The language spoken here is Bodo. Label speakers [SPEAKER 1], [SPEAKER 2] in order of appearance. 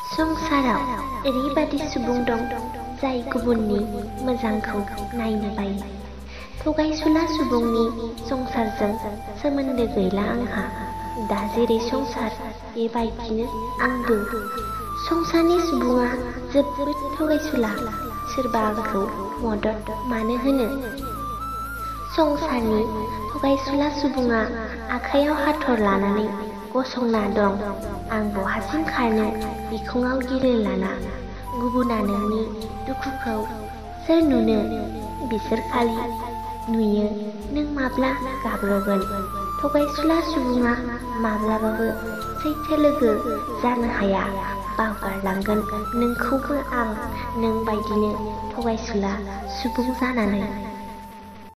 [SPEAKER 1] संसाराव ओरैबादि सुबुं दं जाय गुबुननि मोजांखौ नायनो बायो। थगायसुला सुबुंनि संसारजों सोमोन्दो गैला आंहा। दा जेरै संसार बेबायदिनो आंबो। संसारनि सुबुङा जोबोद थगायसुला। सोरबा आंखौ मदद मानो होनो? संसारनि थगायसुला सुबुङा आखायाव हाथर लानानै गसंना दं। आं बहासिम खारनो बिखुङाव गिलिर लाना। गुबुना नोंनि दुखुखौ सोर नुनो? बिसोर खालि नुयो नों माब्ला गाब्रगोन। थगायसुला सुबुङा माब्लाबाबो सैथो लोगो जानो हाया। बावगारलांगोन नोंखौबो आं नों बायदिनो थगायसुला सुबुं जानानै।